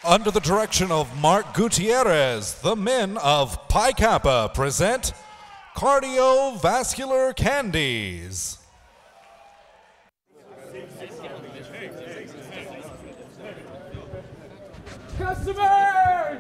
Under the direction of Marc Gutierrez, the men of Pi Kappa present Cardiovascular Candies. Customers!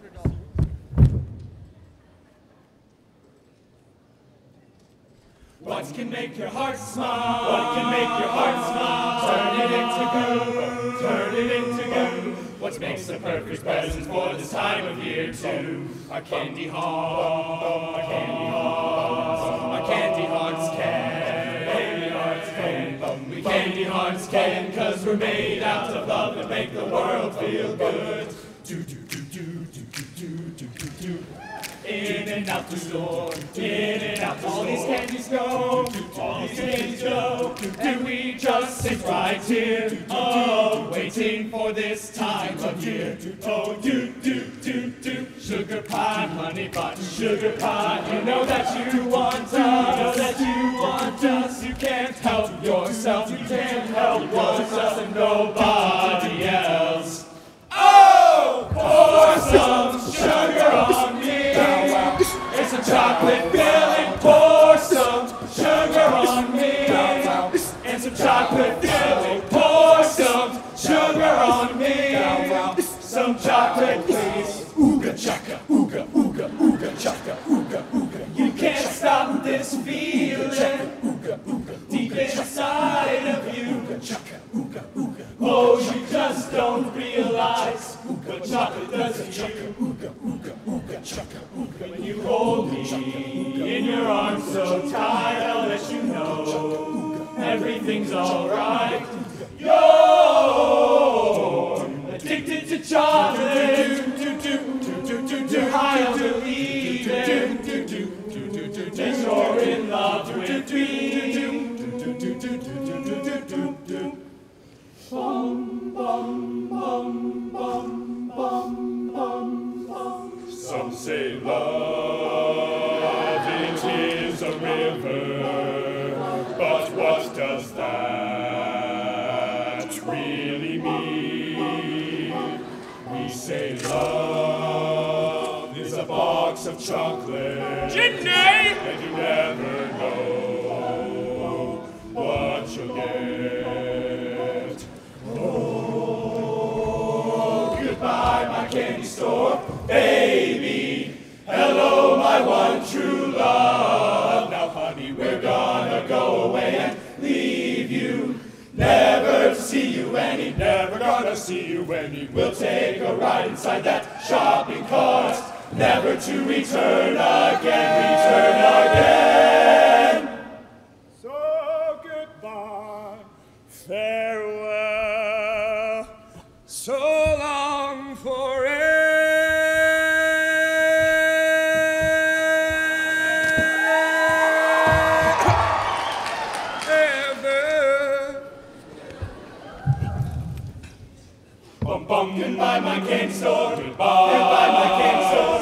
What can make your heart smile? What can make your heart smile? Turn it into goo, turn it into goo. What makes the perfect present for this time of year too? Our candy hearts, our candy hearts, our candy hearts can, candy hearts can. We candy hearts can, 'cause we're made out of love to make the world feel good. Do do do do do do do do do. In and out the store, in and out all these candies go, all these candies go, and we just sit right here, oh, waiting for this time of year. Oh, do, do, do, do, sugar pie, honey bun, sugar pie, you know that you want us, you know that you want us, you can't help yourself, you can't help yourself and nobody else. Oh, pour some sugar on me. It's a chocolate filling. Pour some sugar on me. It's a chocolate filling. Pour some sugar on me. Some chocolate, please. Ooga chaka, ooga, ooga, ooga chaka, ooga, ooga. You can't stop this feeling deep inside of you. Oh, you just don't realize what chocolate does to you. When you hold me in your arms so tight, I'll let you know everything's alright. You're addicted to chocolate. You're high on believing that you're in love with me. Bum, bum, bum, bum, bum, bum, bum. Some say love, it is a river, but what does that really mean? We say love is a box of chocolate, Jimmy, and you never know what you'll get. Goodbye, my candy store, baby. Hello, my one true love. Now, honey, we're gonna go away and leave you. Never see you any, never gonna see you any. We'll take a ride inside that shopping cart, never to return again. So goodbye, farewell, so long forever. Bum bum, goodbye my candy store, goodbye my candy store.